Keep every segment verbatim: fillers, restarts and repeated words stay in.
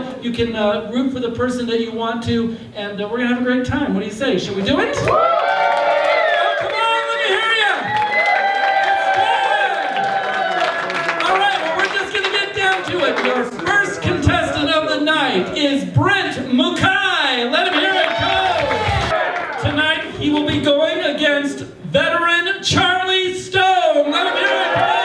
on. You can uh, root for the person that you want to, and uh, we're going to have a great time. What do you say? Should we do it? Oh, come on, let me hear you. It's good. All right, well, we're just going to get down to it. Your first contestant of the night is Brent Mukai. Let him hear it go. Tonight, he will be going against veteran Charlie Stone. Let him hear it go.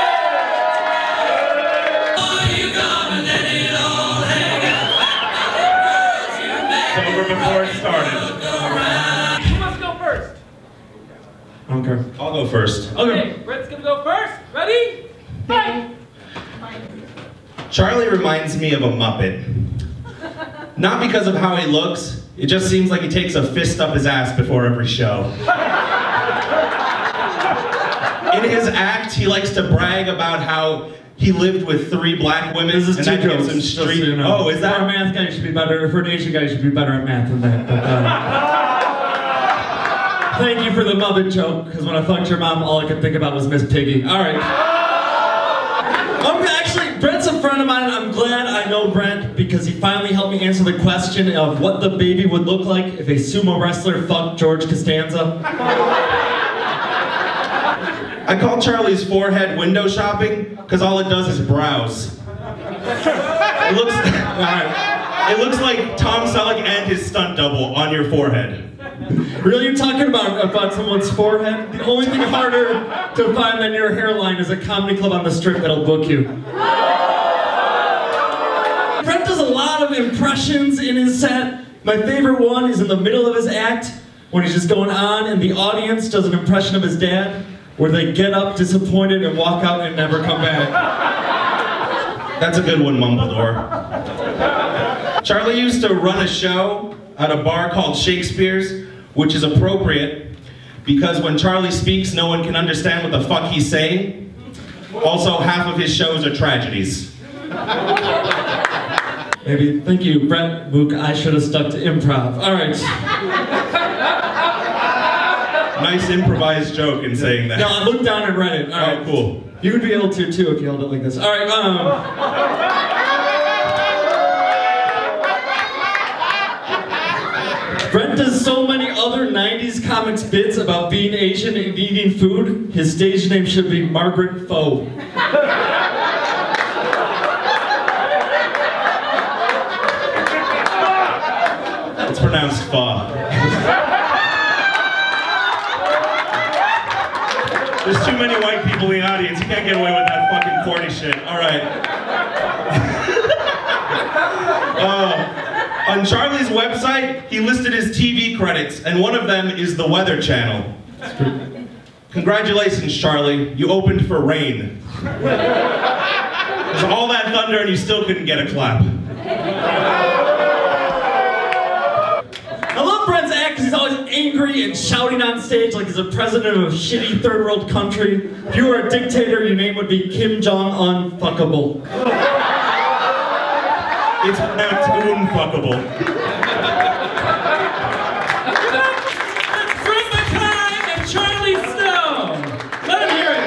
Before it started. Who wants to go first? I don't care. I'll go first. Okay, Brett's gonna go first. Ready? Bye. Charlie reminds me of a Muppet. Not because of how he looks, it just seems like he takes a fist up his ass before every show. In his act, he likes to brag about how he lived with three black women. This is and two that gives jokes, him just so street. you know. Oh, is that? For a math guy, you should be better. For an Asian guy, you should be better at math than that. But, uh, thank you for the Muppet joke, because when I fucked your mom, all I could think about was Miss Piggy. All right. Um, actually, Brent's a friend of mine. I'm glad I know Brent because he finally helped me answer the question of what the baby would look like if a sumo wrestler fucked George Costanza. I call Charlie's forehead window shopping because all it does is browse. It looks, it looks like Tom Selleck and his stunt double on your forehead. Really, you're talking about, about someone's forehead? The only thing harder to find than your hairline is a comedy club on the strip that'll book you. Brent does a lot of impressions in his set. My favorite one is in the middle of his act when he's just going on and the audience does an impression of his dad where they get up disappointed and walk out and never come back. That's a good one, Mumbledore. Charlie used to run a show at a bar called Shakespeare's, which is appropriate because when Charlie speaks, no one can understand what the fuck he's saying. Also, half of his shows are tragedies. Maybe, thank you, Brent Mook. I should have stuck to improv. All right. Nice improvised joke in saying that. No, I looked down and read it. All right, oh, cool. You would be able to too if you held it like this. All right, um. Brent does so many other nineties comics bits about being Asian and eating food. His stage name should be Margaret Foe. It's pronounced pho. There's too many white people in the audience. You can't get away with that fucking corny shit. All right. uh, on Charlie's website, he listed his T V credits, and one of them is the Weather Channel. Congratulations, Charlie. You opened for rain. There's all that thunder, and you still couldn't get a clap. I love Brent's act because he's always angry and shouting on stage like he's a president of a shitty third world country. If you were a dictator, your name would be Kim Jong-un fuckable. It's pronounced unfuckable. Brent Mukai and Charlie Stone. Let him hear it,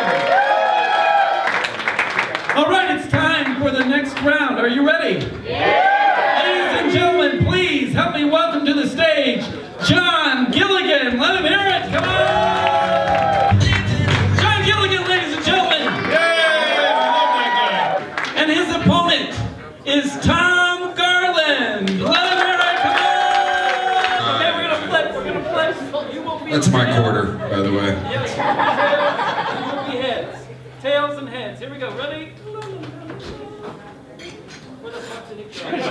come on. All right, it's time for the next round. Are you ready? Yeah! Ladies and gentlemen, please help me welcome to the stage John Gilligan. Let him hear it. Come on. John Gilligan, ladies and gentlemen. Yay! I love that guy. And his opponent is Tom Garland. Let him hear it. Come on. Okay, we're gonna flip. We're gonna flip. You will be That's my heads. quarter, by the way. Yes. You will be heads. Tails and heads. Here we go. Ready? Where the fuck did it go?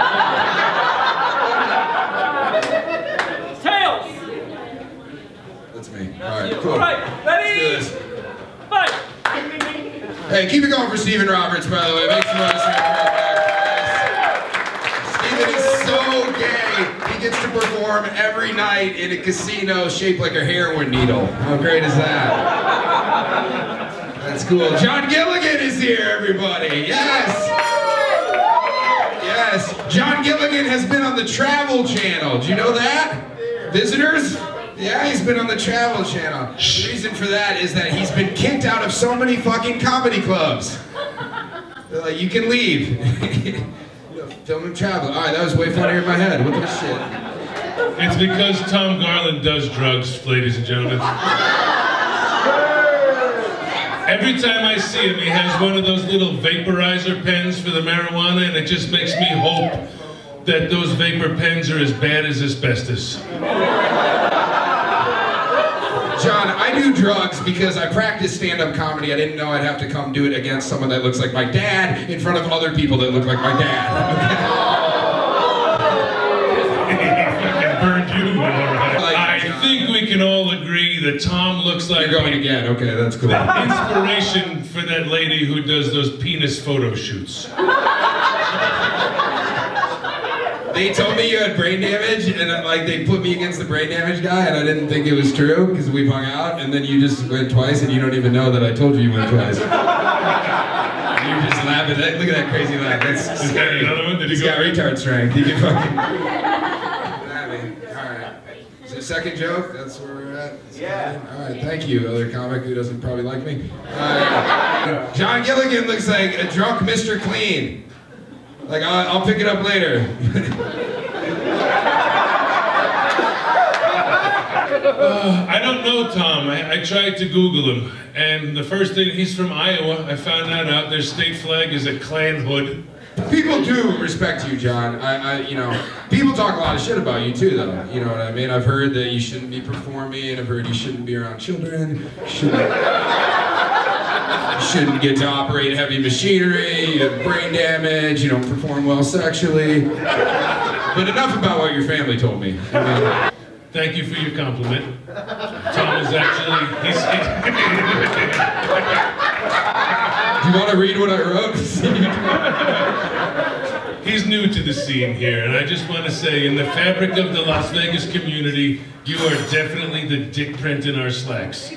Tails. That's me. That's All right, you. cool. All right, ready? Let's do this. Fight. Hey, keep it going for Stephen Roberts, by the way. Make some noise for him. Stephen is so gay. He gets to perform every night in a casino shaped like a heroin needle. How great is that? That's cool. John Gilligan is here, everybody. Yes. Yes. John Gilligan has been on the Travel Channel. Do you know that? Visitors? Yeah, he's been on the Travel Channel. The reason for that is that he's been kicked out of so many fucking comedy clubs. They're like, you can leave. Film and travel. All right, that was way funnier in my head. What the shit? It's because Tom Garland does drugs, ladies and gentlemen. Every time I see him, he has one of those little vaporizer pens for the marijuana, and it just makes me hope that those vapor pens are as bad as asbestos. John, I do drugs because I practice stand-up comedy. I didn't know I'd have to come do it against someone that looks like my dad in front of other people that look like my dad. Burned you, all right. Like, I think we can all agree that Tom looks like... You're going again. Okay, that's cool. Inspiration for that lady who does those penis photo shoots. They told me you had brain damage, and uh, like they put me against the brain damage guy, and I didn't think it was true because we've hung out, and then you just went twice, and you don't even know that I told you you went twice. You're just laughing. Look at that crazy laugh. That's Is that another one? Did he He's go? got retard strength. He can fucking. I mean, all right. Is it a second joke? That's where we're at. Yeah. All right. Thank you, other comic who doesn't probably like me. Uh, John Gilligan looks like a drunk Mister Clean. Like, I'll, I'll pick it up later. uh, I don't know Tom. I, I tried to Google him, and the first thing, he's from Iowa. I found that out. Their state flag is a Klan hood. People do respect you, John. I, I, you know, people talk a lot of shit about you too, though. You know what I mean? I've heard that you shouldn't be performing. I've heard you shouldn't be around children. Shouldn't, shouldn't get to operate heavy machinery. You have brain damage. You don't perform well sexually. But enough about what your family told me. I mean, Thank you for your compliment. Tom is actually, he's... Do you want to read what I wrote? He's new to the scene here, and I just want to say, in the fabric of the Las Vegas community, you are definitely the dick print in our slacks.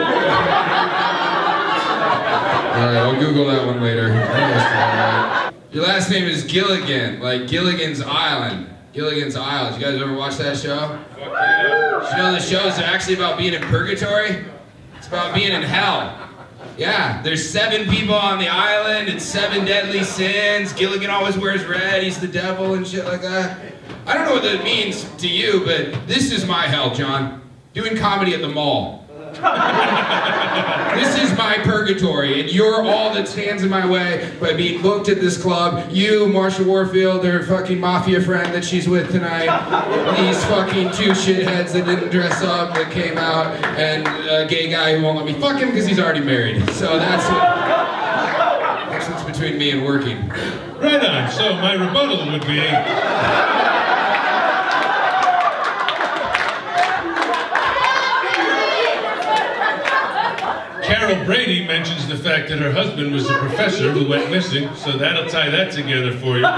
Alright, I'll Google that one later. Your last name is Gilligan, like Gilligan's Island. Gilligan's Island. You guys ever watch that show? Did you know the show is actually about being in purgatory? It's about being in hell. Yeah, there's seven people on the island, it's seven deadly sins. Gilligan always wears red, he's the devil and shit like that. I don't know what that means to you, but this is my hell, John. Doing comedy at the mall. This is my purgatory, and you're all that stands in my way by being booked at this club. You, Marsha Warfield, her fucking mafia friend that she's with tonight. These fucking two shitheads that didn't dress up that came out, and a gay guy who won't let me fuck him because he's already married. So that's what, that's what's between me and working. Right on. So my rebuttal would be... Carol Brady mentions the fact that her husband was a professor who went missing, so that'll tie that together for you.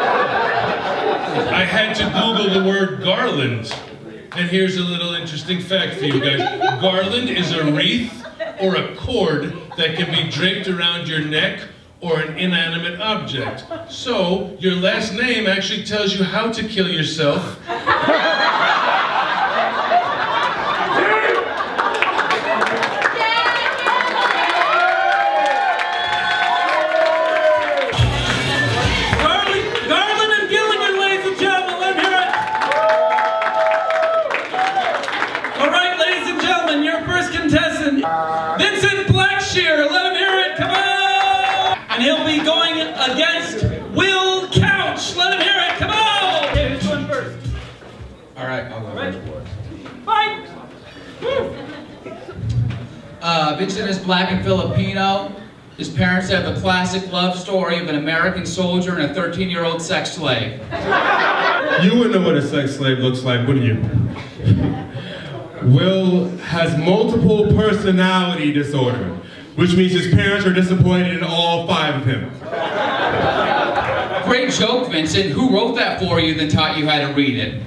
I had to Google the word garland, and here's a little interesting fact for you guys. Garland is a wreath or a cord that can be draped around your neck or an inanimate object. So, your last name actually tells you how to kill yourself. Vincent Blackshear, let him hear it, come on! And he'll be going against Will Couch, let him hear it, come on! Okay, who's going first? All right, I'll go right. Fight! Uh, Vincent is black and Filipino. His parents have the classic love story of an American soldier and a thirteen-year-old sex slave. You wouldn't know what a sex slave looks like, wouldn't you? Will has multiple personality disorder, which means his parents are disappointed in all five of him. Great joke, Vincent. Who wrote that for you then taught you how to read it?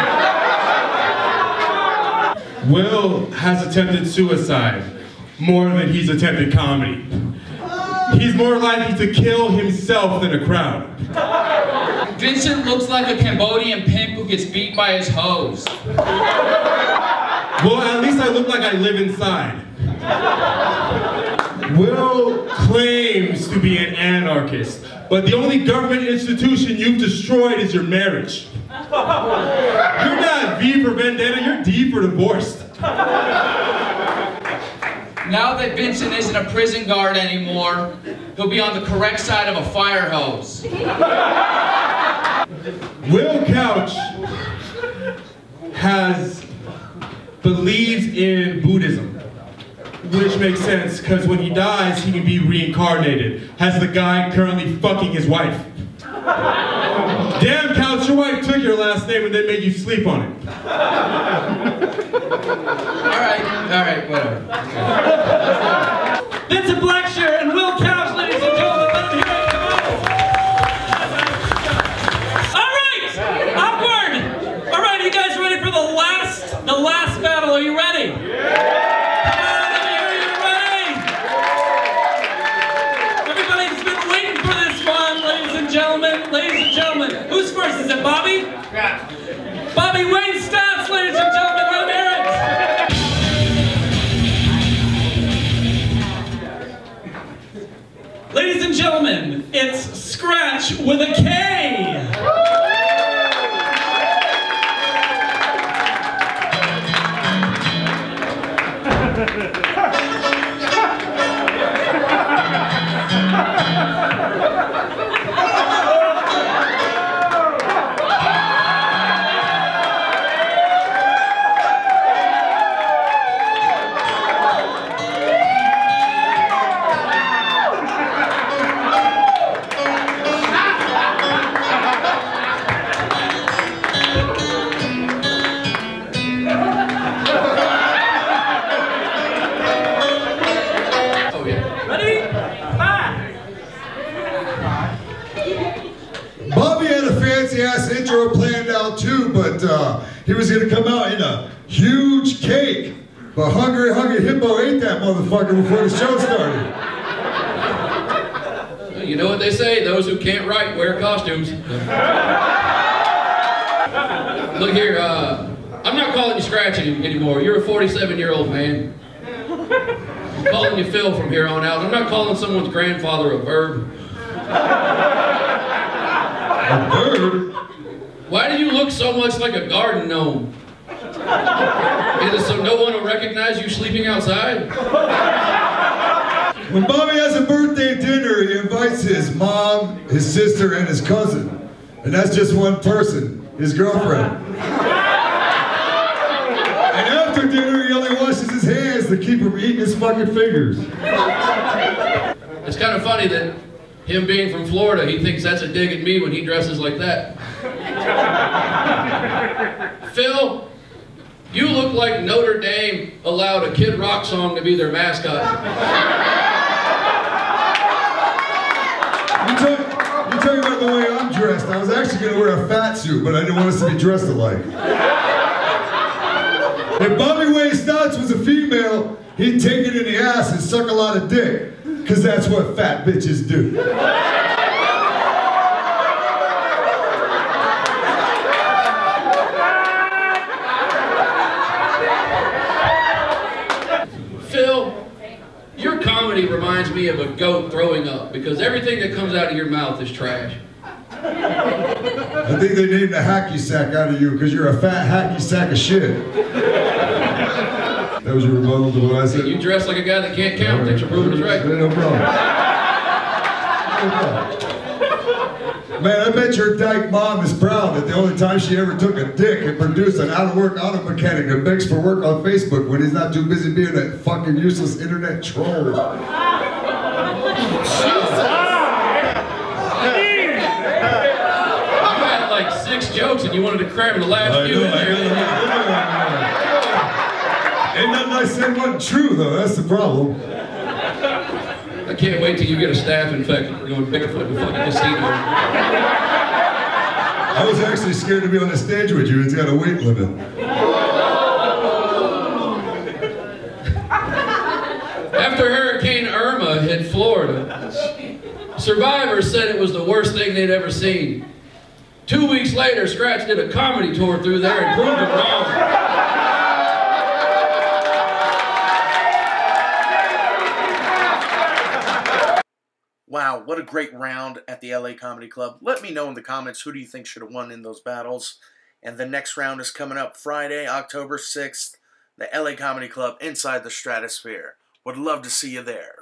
Will has attempted suicide more than he's attempted comedy. He's more likely to kill himself than a crowd. Vincent looks like a Cambodian pimp who gets beat by his hose. Well, at least I look like I live inside. Will claims to be an anarchist, But the only government institution you've destroyed is your marriage. You're not V for Vendetta, you're D for divorced. Now that Vincent isn't a prison guard anymore, he'll be on the correct side of a fire hose. Will Couch has, believes in Buddhism, which makes sense, because when he dies, he can be reincarnated, as the guy currently fucking his wife. Damn, Couch, your wife took your last name and then made you sleep on it. Alright, alright, whatever. Vincent Blackshear and Will Couch, ladies and gentlemen, let them hear it, come on. Alright, awkward. Alright, are you guys ready for the last, the last battle? Are you ready? Yeah. Come on, let me hear you ready. Everybody's been waiting for this one, ladies and gentlemen. Ladies and gentlemen, who's first? Is it Bobby? Yeah. Bobby Wayne Stats, ladies and gentlemen, let me hear it. Ladies and gentlemen, it's Scratch with a K. Intro planned out too, but uh, he was gonna come out in a huge cake. But Hungry Hungry Hippo ate that motherfucker before the show started. You know what they say, those who can't write wear costumes. Look here, uh, I'm not calling you Scratch anymore. You're a forty-seven year old man. I'm calling you Phil from here on out. I'm not calling someone's grandfather a verb. A bird? Why do you look so much like a garden gnome? Is it so no one will recognize you sleeping outside? When Bobby has a birthday dinner, he invites his mom, his sister, and his cousin. And that's just one person, his girlfriend. And after dinner, he only washes his hands to keep from eating his fucking fingers. It's kind of funny that him being from Florida, he thinks that's a dig at me when he dresses like that. Phil, you look like Notre Dame allowed a Kid Rock song to be their mascot. You tell, you tell you about the way I'm dressed. I was actually going to wear a fat suit, but I didn't want us to be dressed alike. If Bobby Wayne Stotts was a female, he'd take it in the ass and suck a lot of dick. Because that's what fat bitches do. Phil, your comedy reminds me of a goat throwing up because everything that comes out of your mouth is trash. I think they named a hacky sack out of you because you're a fat hacky sack of shit. That was your rebuttal to what I said? You dress like a guy that can't count. Right. Thanks for proving us right. No problem. No problem. Man, I bet your dyke mom is proud that the only time she ever took a dick and produced an out-of-work auto mechanic that begs for work on Facebook when he's not too busy being that fucking useless internet troll. You had like six jokes and you wanted to cram the last I few know, in there. I know, I know. Ain't nothing I said wasn't true, though. That's the problem. I can't wait till you get a staph infection for going barefoot in the fucking casino. I was actually scared to be on the stage with you. It's got a weight limit. After Hurricane Irma hit Florida, survivors said it was the worst thing they'd ever seen. Two weeks later, Scratch did a comedy tour through there and proved it wrong. wow, what a great round at the L A Comedy Club. Let me know in the comments who do you think should have won in those battles. And the next round is coming up Friday, October sixth, the L A Comedy Club inside the Stratosphere. Would love to see you there.